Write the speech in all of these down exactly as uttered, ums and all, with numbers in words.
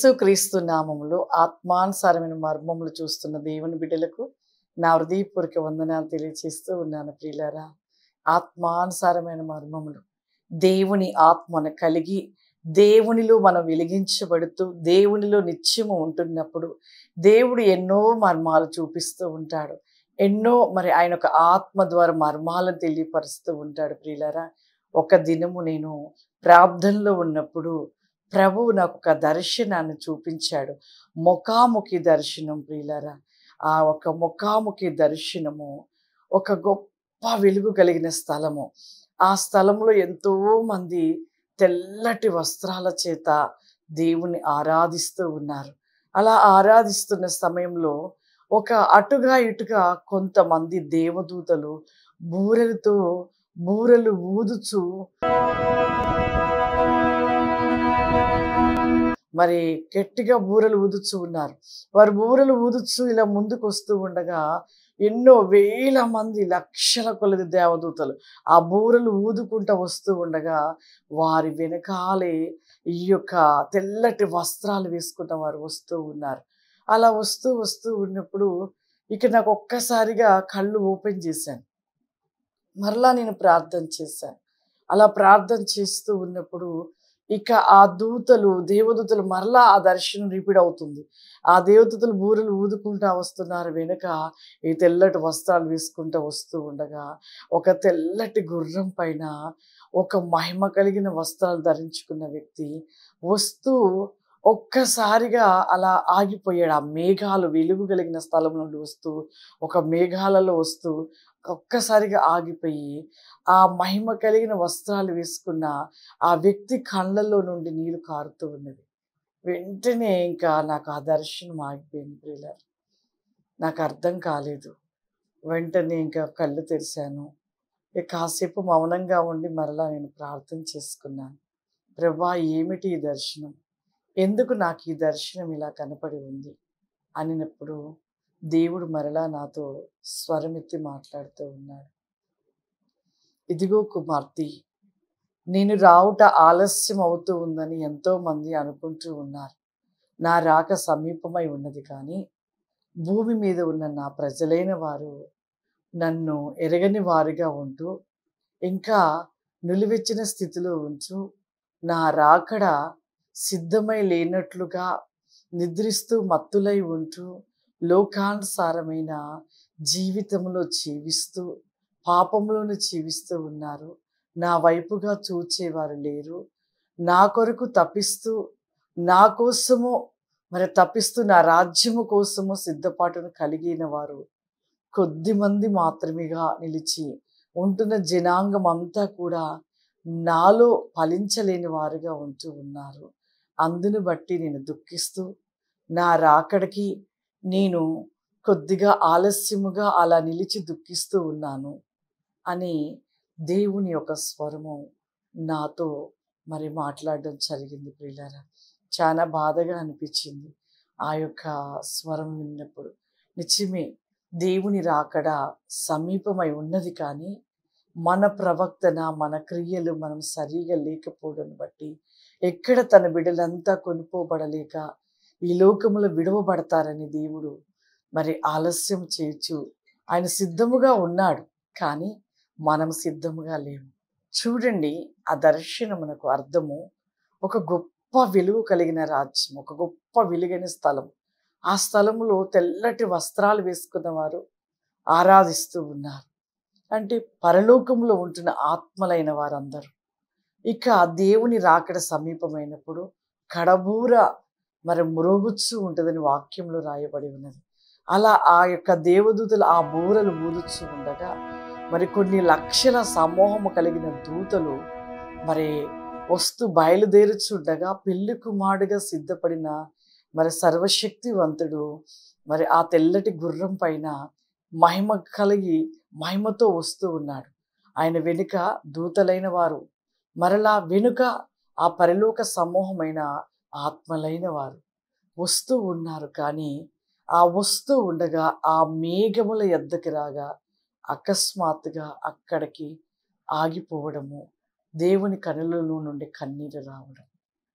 యేసుక్రీస్తు నామములో ఆత్మానుసారమైన మర్మములు చూస్తున్న దేవుని బిడ్డలకు నా హృదయపూర్వక వందనాలు తెలియజేస్తూ ఉన్నాను. ప్రియులారా, ఆత్మానుసారమైన మర్మములు దేవుని ఆత్మను కలిగి దేవునిలో మనం వెలిగించబడుతూ దేవునిలో నిత్యము ఉంటున్నప్పుడు దేవుడు ఎన్నో మర్మాలు చూపిస్తూ ఉంటాడు. ఎన్నో మరి ఆయన ఒక ఆత్మ ద్వారా మర్మాలను తెలియపరుస్తూ ఉంటాడు. ప్రియులారా, ఒక దినము నేను ప్రార్థనలో ఉన్నప్పుడు ప్రభువు నాకు ఒక దర్శనాన్ని చూపించాడు. ముఖాముఖి దర్శనం. ప్రియులారా, ఆ ఒక ముఖాముఖి దర్శనము ఒక గొప్ప వెలుగు కలిగిన స్థలము. ఆ స్థలంలో ఎంతో మంది తెల్లటి వస్త్రాల చేత దేవుని ఆరాధిస్తూ ఉన్నారు. అలా ఆరాధిస్తున్న సమయంలో ఒక అటుగా ఇటుగా కొంతమంది దేవదూతలు బూరెలతో బూరెలు ఊదుచు మరి గట్టిగా బూరెలు ఊదుచు ఉన్నారు. వారు బూరెలు ఊదుచు ఇలా ముందుకు వస్తూ ఉండగా ఎన్నో వేల మంది లక్షల కొలది దేవదూతలు ఆ బూరెలు ఊదుకుంటూ వస్తూ ఉండగా వారి వెనకాలే ఈ యొక్క తెల్లటి వస్త్రాలు వేసుకున్న వారు వస్తూ ఉన్నారు. అలా వస్తూ వస్తూ ఉన్నప్పుడు ఇక నాకు ఒక్కసారిగా కళ్ళు ఓపెన్ చేశాను. మరలా నేను ప్రార్థన చేశాను. అలా ప్రార్థన చేస్తూ ఉన్నప్పుడు ఇక ఆ దూతలు దేవదూతలు మరలా ఆ దర్శనం రిపీట్ అవుతుంది. ఆ దేవదూతలు బూరెలు ఊదుకుంటా వస్తున్నారు. వెనుక ఈ తెల్లటి వస్త్రాలు వేసుకుంటూ వస్తూ ఉండగా ఒక తెల్లటి గుర్రం పైన ఒక మహిమ కలిగిన వస్త్రాలు ధరించుకున్న వ్యక్తి వస్తూ ఒక్కసారిగా అలా ఆగిపోయాడు. ఆ మేఘాలు వెలుగు కలిగిన స్థలం నుండి వస్తూ ఒక మేఘాలలో వస్తూ ఒక్కసారిగా ఆగిపోయి ఆ మహిమ కలిగిన వస్త్రాలు వేసుకున్న ఆ వ్యక్తి కళ్ళల్లో నుండి నీళ్లు కారుతూ ఉన్నది. వెంటనే ఇంకా నాకు ఆ దర్శనం ఆగిపోయింది. ప్రియులారా, నాకు అర్థం కాలేదు. వెంటనే ఇంకా కళ్ళు తెరిచాను. ఇక కాసేపు మౌనంగా ఉండి మరలా నేను ప్రార్థన చేసుకున్నాను. ప్రభా, ఏమిటి ఈ దర్శనం? ఎందుకు నాకు ఈ దర్శనం ఇలా కనపడి ఉంది అనినప్పుడు దేవుడు మరలా నాతో స్వరమెత్తి మాట్లాడుతూ ఉన్నాడు. ఇదిగో కుమార్తె, నేను రావుట ఆలస్యం అవుతూ ఉందని ఎంతో మంది అనుకుంటూ ఉన్నారు. నా రాక సమీపమై ఉన్నది, కానీ భూమి మీద ఉన్న నా ప్రజలైన వారు నన్ను ఎరగని వారిగా ఉంటూ ఇంకా నిలువెచ్చిన స్థితిలో ఉంటూ నా రాకడ సిద్ధమై లేనట్లుగా నిద్రిస్తూ మత్తులై ఉంటూ లోకానుసారమైన జీవితంలో జీవిస్తూ పాపంలోనే జీవిస్తూ ఉన్నారు. నా వైపుగా చూచేవారు లేరు. నా కొరకు తప్పిస్తూ నా కోసము మరి తప్పిస్తూ నా రాజ్యము కోసము సిద్ధపాటును కలిగిన వారు కొద్ది మంది మాత్రమేగా నిలిచి ఉంటున్న జనాంగం అంతా కూడా నాలో ఫలించలేని వారుగా ఉంటూ ఉన్నారు. అందును బట్టి నేను దుఃఖిస్తూ నా రాకడికి నేను కొద్దిగా ఆలస్యముగా అలా నిలిచి దుఃఖిస్తూ ఉన్నాను అని దేవుని యొక్క స్వరము నాతో మరి మాట్లాడడం జరిగింది. ప్రియులారా, చాలా బాధగా అనిపించింది ఆ యొక్క స్వరం విన్నప్పుడు. నిజమే, దేవుని రాకడ సమీపమై ఉన్నది, కానీ మన ప్రవర్తన మన క్రియలు మనం సరిగా లేకపోవడం బట్టి ఎక్కడ తన బిడ్డలంతా కొనుక్కోబడలేక ఈ లోకములో విడవబడతారని దేవుడు మరి ఆలస్యం చేయొచ్చు. ఆయన సిద్ధముగా ఉన్నాడు, కానీ మనం సిద్ధముగా లేము. చూడండి, ఆ దర్శనమునకు అర్థము ఒక గొప్ప వెలుగు కలిగిన రాజ్యం, ఒక గొప్ప వెలుగైన స్థలం. ఆ స్థలములో తెల్లటి వస్త్రాలు వేసుకున్న వారు ఆరాధిస్తూ ఉన్నారు. అంటే పరలోకంలో ఉంటున్న ఆత్మలైన వారందరూ ఇక దేవుని రాకడ సమీపమైనప్పుడు కడబూర మరి మ్రోగుచ్చు ఉంటుందని వాక్యంలో రాయబడి ఉన్నది. అలా ఆ యొక్క దేవదూతలు ఆ బూరలు ఊదుచు ఉండగా మరి కొన్ని లక్షల సమూహము కలిగిన దూతలు మరి వస్తూ బయలుదేరుచుండగా పెళ్లి కుమారుడిగా సిద్ధపడిన మరి సర్వశక్తివంతుడు మరి ఆ తెల్లటి గుర్రం పైన మహిమ కలిగి మహిమతో వస్తూ ఉన్నాడు. ఆయన వెనుక దూతలైన వారు, మరలా వెనుక ఆ పరలోక సమూహమైన ఆత్మలైన వారు వస్తూ ఉన్నారు. కానీ ఆ వస్తూ ఉండగా ఆ మేఘముల ఎద్దకి రాగా అకస్మాత్తుగా అక్కడికి ఆగిపోవడము, దేవుని కనులలో నుండి కన్నీరు రావడం.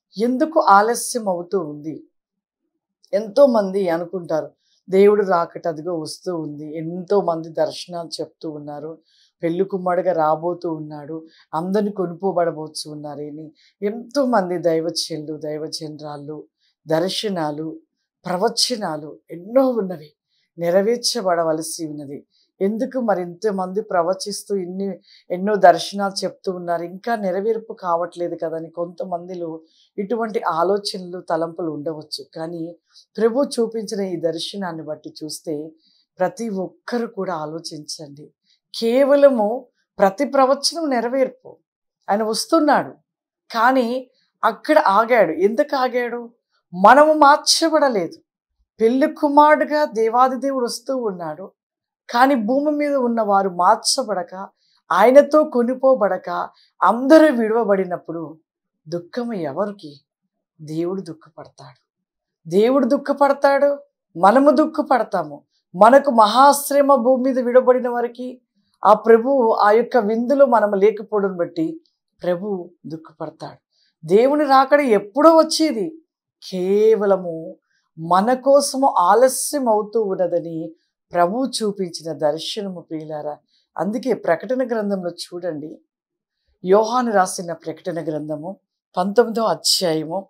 ఎందుకు ఆలస్యం అవుతూ ఉంది? ఎంతో మంది అనుకుంటారు దేవుడు రాకట అదిగో వస్తూ ఉంది, ఎంతో మంది దర్శనాలు చెప్తూ ఉన్నారు, పెళ్లి కుమారుడుగా రాబోతూ ఉన్నాడు, అందరిని కొనుక్కోబడబోతూ ఉన్నారని ఎంతో మంది దైవచనులు దైవజనరాళ్ళు దర్శనాలు ప్రవచనాలు ఎన్నో ఉన్నవి, నెరవేర్చబడవలసి ఉన్నది. ఎందుకు మరి ఇంతమంది ప్రవచిస్తూ ఇన్ని ఎన్నో దర్శనాలు చెప్తూ ఉన్నారు, ఇంకా నెరవేర్పు కావట్లేదు కదని కొంతమందిలో ఇటువంటి ఆలోచనలు తలంపులు ఉండవచ్చు. కానీ ప్రభు చూపించిన ఈ దర్శనాన్ని బట్టి చూస్తే ప్రతి ఒక్కరు కూడా ఆలోచించండి. కేవలము ప్రతి ప్రవచనం నెరవేర్పు, ఆయన వస్తున్నాడు కానీ అక్కడ ఆగాడు. ఎందుకు ఆగాడు? మనము మార్చబడలేదు. పెళ్లి కుమారుడుగా దేవాది దేవుడు వస్తూ ఉన్నాడు కానీ భూమి మీద ఉన్న వారు మార్చబడక ఆయనతో కొనిపోబడక అందరూ విడవబడినప్పుడు దుఃఖము ఎవరికి? దేవుడు దుఃఖపడతాడు. దేవుడు దుఃఖపడతాడు, మనము దుఃఖపడతాము. మనకు మహాశ్రమ భూమి మీద విడబడిన వారికి ఆ ప్రభు ఆ యొక్క విందులో మనము లేకపోవడం బట్టి ప్రభు దుఃఖపడతాడు. దేవుని రాకడ ఎప్పుడో వచ్చేది, కేవలము మన కోసము ఆలస్యం అవుతూ ఉన్నదని ప్రభు చూపించిన దర్శనము ప్రియులారా. అందుకే ప్రకటన గ్రంథంలో చూడండి, యోహాను రాసిన ప్రకటన గ్రంథము పంతొమ్మిదో అధ్యాయము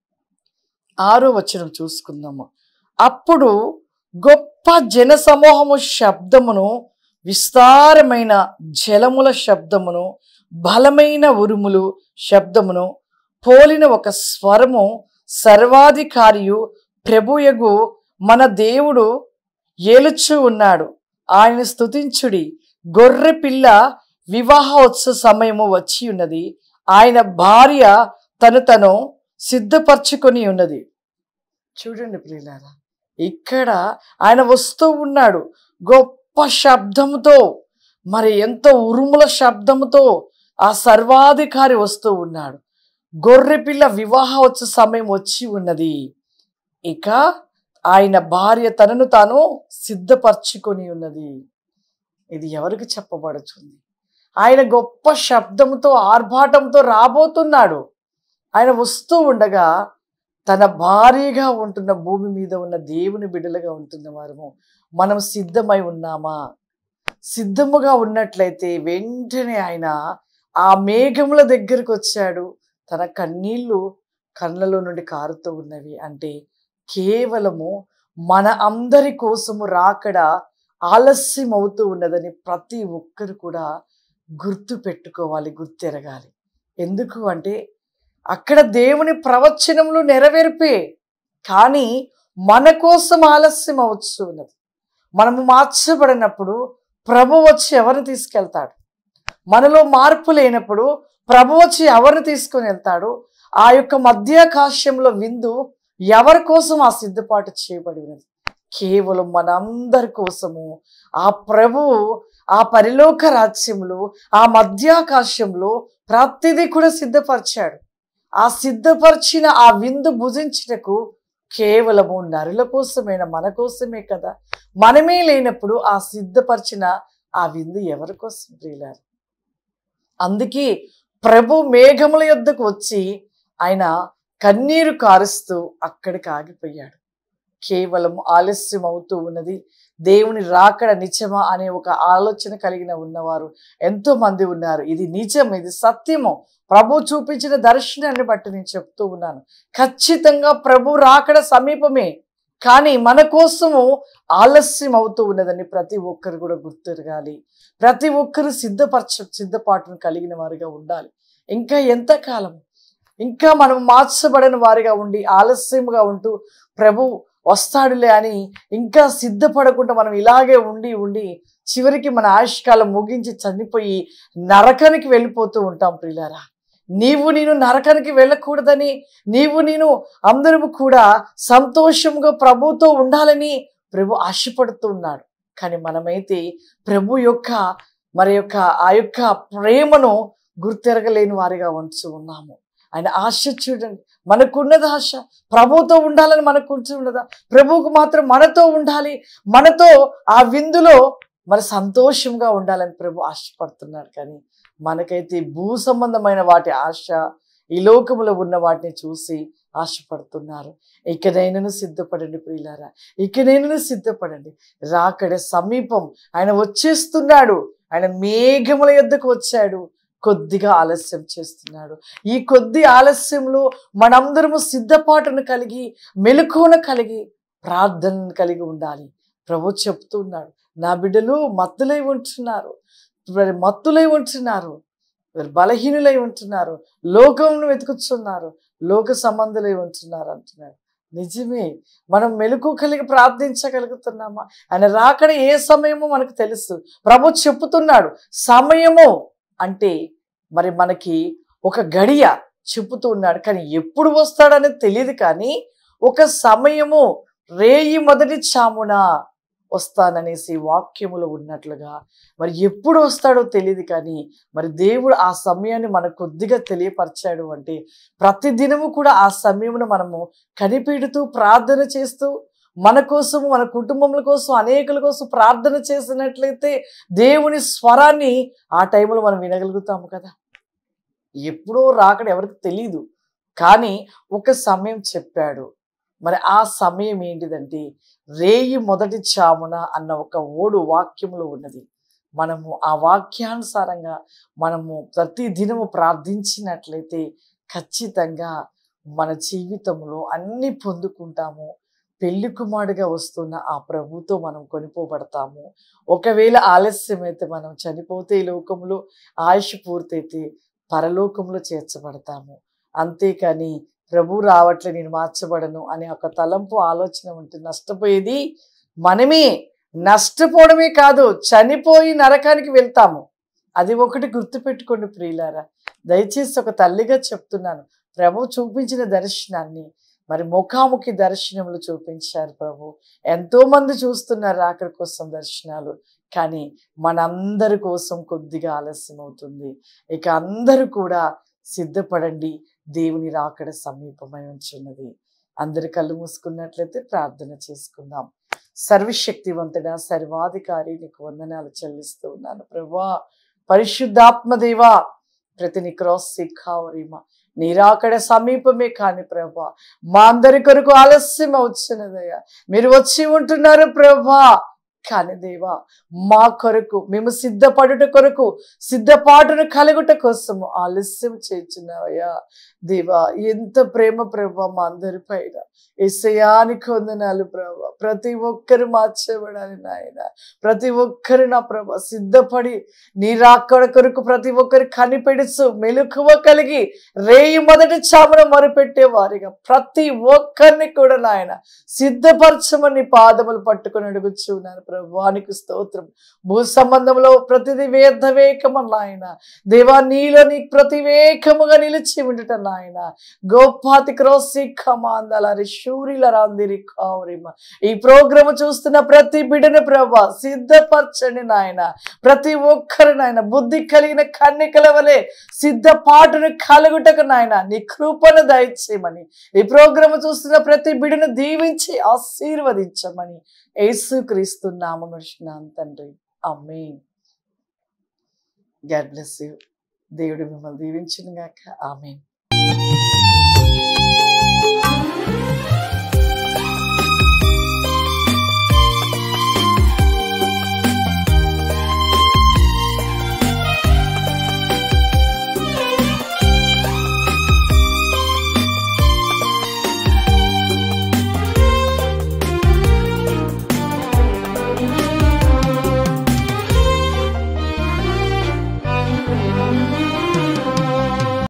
ఆరో వచనం చూసుకుందాము. అప్పుడు గొప్ప జన సమూహము శబ్దమును, విస్తారమైన జలముల శబ్దమును, బలమైన ఉరుములు శబ్దమును పోలిన ఒక స్వరము సర్వాధికారియు ప్రభుయగు మన దేవుడు ఏలుచు ఉన్నాడు, ఆయన స్తుతించుడి, గొర్రె పిల్ల వివాహోత్సవ సమయము వచ్చి ఉన్నది, ఆయన భార్య తను తను సిద్ధపరచుకొని ఉన్నది. చూడండి ప్రియులారా, ఇక్కడ ఆయన వస్తూ ఉన్నాడు గొప్ప శబ్దముతో, మరి ఎంతో ఉరుముల శబ్దముతో ఆ సర్వాధికారి వస్తూ ఉన్నాడు. గొర్రె పిల్ల వివాహోత్సవ సమయం వచ్చి ఉన్నది, ఇక ఆయన భార్య తనను తాను సిద్ధపరచుకొని ఉన్నది. ఇది ఎవరికి చెప్పబడుతుంది? ఆయన గొప్ప శబ్దంతో ఆర్భాటంతో రాబోతున్నాడు. ఆయన వస్తూ ఉండగా తన భార్యగా ఉంటున్న భూమి మీద ఉన్న దేవుని బిడ్డలుగా ఉంటున్న వారము మనం సిద్ధమై ఉన్నామా? సిద్ధముగా ఉన్నట్లయితే వెంటనే ఆయన ఆ మేఘముల దగ్గరకు వచ్చాడు. తన కన్నీళ్లు కళ్ళలో నుండి కారుతూ ఉన్నవి. అంటే కేవలము మన అందరి కోసము రాకడ ఆలస్యం అవుతూ ఉన్నదని ప్రతి ఒక్కరు కూడా గుర్తు పెట్టుకోవాలి, గుర్తెరగాలి. ఎందుకు అంటే అక్కడ దేవుని ప్రవచనములు నెరవేర్పే, కానీ మన కోసం ఆలస్యం అవచ్చు ఉన్నది. మనము మార్చబడినప్పుడు ప్రభు వచ్చి ఎవరిని తీసుకెళ్తాడు? మనలో మార్పు లేనప్పుడు ప్రభు వచ్చి ఎవరిని తీసుకొని వెళ్తాడు? ఆ యొక్క మధ్యాకాశంలో విందు ఎవరి కోసం ఆ సిద్ధపాటు చేయబడి ఉన్నది? కేవలం మనందరి కోసము ఆ ప్రభువు ఆ పరిలోక రాజ్యంలో ఆ మధ్యాకాశంలో ప్రతిదీ కూడా సిద్ధపరిచాడు. ఆ సిద్ధపరిచిన ఆ విందు భుజించుటకు కేవలము నరుల కోసమేనా? మన కోసమే కదా. మనమే లేనప్పుడు ఆ సిద్ధపరిచిన ఆ విందు ఎవరి కోసం ప్రియులారు? అందుకే ప్రభు మేఘముల యొద్దకు వచ్చి ఆయన కన్నీరు కారుస్తూ అక్కడికి ఆగిపోయాడు. కేవలం ఆలస్యం అవుతూ ఉన్నది, దేవుని రాకడ నిజమా అనే ఒక ఆలోచన కలిగిన ఉన్నవారు ఎంతో మంది ఉన్నారు. ఇది నిజం, ఇది సత్యము. ప్రభు చూపించిన దర్శనాన్ని బట్టి నేను చెప్తూ ఉన్నాను. ఖచ్చితంగా ప్రభు రాకడ సమీపమే, కానీ మన కోసము ఆలస్యం అవుతూ ఉన్నదని ప్రతి ఒక్కరు కూడా గుర్తిరగాలి. ప్రతి ఒక్కరు సిద్ధపరచ సిద్ధపాటును కలిగిన వారిగా ఉండాలి. ఇంకా ఎంతకాలం? ఇంకా మనం మార్చబడిన వారిగా ఉండి ఆలస్యంగా ఉంటూ ప్రభు వస్తాడులే అని ఇంకా సిద్ధపడకుండా మనం ఇలాగే ఉండి ఉండి చివరికి మన ఆయుష్కాలం ముగించి చనిపోయి నరకానికి వెళ్ళిపోతూ ఉంటాం ప్రియులారా. నీవు నేను నరకానికి వెళ్ళకూడదని, నీవు నేను అందరము కూడా సంతోషంగా ప్రభుతో ఉండాలని ప్రభు ఆశపడుతూ ఉన్నాడు. కానీ మనమైతే ప్రభు యొక్క మరి యొక్క ఆ యొక్క ప్రేమను గుర్తెరగలేని వారిగా ఉంటూ ఉన్నాము. ఆయన ఆశ చూడండి, మనకున్నది ఆశ, ప్రభుతో ఉండాలని మనకు ఉన్నదా? ప్రభువుకు మాత్రం మనతో ఉండాలి, మనతో ఆ విందులో మరి సంతోషంగా ఉండాలని ప్రభు ఆశపడుతున్నాడు. కానీ మనకైతే భూ సంబంధమైన వాటి ఆశ, ఈ లోకములో ఉన్న వాటిని చూసి ఆశపడుతున్నారు. ఇకనైనను సిద్ధపడండి ప్రియులారా, ఇకనైనను సిద్ధపడండి. రాకడ సమీపం. ఆయన వచ్చేస్తున్నాడు. ఆయన మేఘముల యొద్దకు వచ్చాడు. కొద్దిగా ఆలస్యం చేస్తున్నాడు. ఈ కొద్ది ఆలస్యంలో మనందరము సిద్ధపాటును కలిగి, మెలకువను కలిగి, ప్రార్థనను కలిగి ఉండాలి. ప్రభు చెప్తున్నాడు, నా బిడ్డలు మత్తులై ఉంటున్నారు, మత్తులై ఉంటున్నారు, బలహీనులై ఉంటున్నారు, లోకమును వెతుకుతున్నారు, లోక సంబంధులై ఉంటున్నారు అంటున్నాడు. నిజమే. మనం మెలకు కలిగి ప్రార్థించగలుగుతున్నామా? ఆయన రాకడ ఏ సమయమో మనకు తెలుసు. ప్రభు చెప్పుతున్నాడు. సమయము అంటే మరి మనకి ఒక గడియ చెప్పుతూ ఉన్నాడు, కానీ ఎప్పుడు వస్తాడనేది తెలియదు. కానీ ఒక సమయము, రేయి మొదటి చామున వస్తాననేసి వాక్యములో ఉన్నట్లుగా మరి ఎప్పుడు వస్తాడో తెలియదు. కానీ మరి దేవుడు ఆ సమయాన్ని మనకు కొద్దిగా తెలియపరిచాడు అంటే ప్రతిదినము కూడా ఆ సమయమును మనము కనిపెడుతూ ప్రార్థన చేస్తూ, మన కోసము, మన కుటుంబముల కోసం, అనేకుల కోసం ప్రార్థన చేసినట్లయితే దేవుని స్వరాన్ని ఆ టైంలో మనం వినగలుగుతాము కదా. ఎప్పుడో రాకడ ఎవరికి తెలీదు, కానీ ఒక సమయం చెప్పాడు. మరి ఆ సమయం ఏంటిదంటే రేయి మొదటి చామున అన్న ఒక ఓడు వాక్యములో ఉన్నది. మనము ఆ వాక్యానుసారంగా మనము ప్రతి దినము ప్రార్థించినట్లయితే ఖచ్చితంగా మన జీవితంలో అన్ని పొందుకుంటాము. పెళ్లి కుమారుడిగా వస్తున్న ఆ ప్రభుతో మనం కొనిపోబడతాము. ఒకవేళ ఆలస్యమైతే మనం చనిపోతే ఈ లోకంలో, ఆయుష్ పూర్తయితే పరలోకంలో చేర్చబడతాము. అంతేకాని ప్రభు రావట్లే, నేను మార్చబడను అనే ఒక తలంపు, ఆలోచన ఉంటే నష్టపోయేది మనమే. నష్టపోవడమే కాదు, చనిపోయి నరకానికి వెళ్తాము. అది ఒకటి గుర్తుపెట్టుకోండి ప్రియులారా. దయచేసి ఒక తల్లిగా చెప్తున్నాను, ప్రభు చూపించిన దర్శనాన్ని మరి ముఖాముఖి దర్శనములు చూపించారు ప్రభు. ఎంతో మంది చూస్తున్నారు రాకడ కోసం దర్శనాలు, కానీ మనందరి కోసం కొద్దిగా ఆలస్యం అవుతుంది. ఇక అందరూ కూడా సిద్ధపడండి, దేవుని రాకడ సమీపమై ఉంచున్నది. అందరి కళ్ళు మూసుకున్నట్లయితే ప్రార్థన చేసుకుందాం. సర్వశక్తివంతుడా, సర్వాధికారి, నీకు వందనాలు చెల్లిస్తూ ఉన్నాను ప్రభువా. పరిశుద్ధాత్మ దేవా, ప్రతి నీ క్రాస్ సిక్కావరిమా నీ రాకడ సమీపమే కాని ప్రభా, మా అందరి కొరకు ఆలస్యం వచ్చినదయ్యా. మీరు వచ్చి ఉంటున్నారు ప్రభా, కానీ దేవా మా కొరకు మేము సిద్ధపడుట కొరకు, సిద్ధపాటును కలుగుట కోసము ఆలస్యం చేస్తున్నావయ్యా. దేవా ఎంత ప్రేమ ప్రభా మా అందరి పైన. యేసయ్యానికి వందనాలు ప్రభా. ప్రతి ఒక్కరు మార్చబడాలి నాయన. ప్రతి ఒక్కరు నా ప్రభా సిద్ధపడి నీ రాకడ కొరకు ప్రతి ఒక్కరు కనిపెడుచు మెలకువ కలిగి రేయి మొదటి చామున మొరపెట్టే వారిగా ప్రతి ఒక్కరిని కూడా నాయన సిద్ధపరచమని పాదములు పట్టుకొని అడుగుచున్నాను ప్రభువానికి స్తోత్రం. భూ సంబంధంలో ప్రతిది వేదవేకము నాయన. దేవా నీలో నీ ప్రతివేకముగా నిలిచి ఉండట నాయన. గోపాతి క్రోసి ఖమాందల శూరిల రాందిరి కావరిమ. ఈ ప్రోగ్రామ్ చూస్తున్న ప్రతి బిడ్డను ప్రభా సిద్ధపరచండి నాయన. ప్రతి ఒక్కరు నాయన బుద్ధి కలిగిన కన్యకల వలె సిద్ధపాటును కలుగుటకు నాయన నీ కృపను దయచేయమని, ఈ ప్రోగ్రామ్ చూస్తున్న ప్రతి బిడ్డను దీవించి ఆశీర్వదించమని యేసుక్రీస్తు నామమున అడుగుచున్నాను తండ్రి. ఆమేన్. God bless you. దేవుడు మిమ్మల్ని దీవించును గాక. ఆమేన్.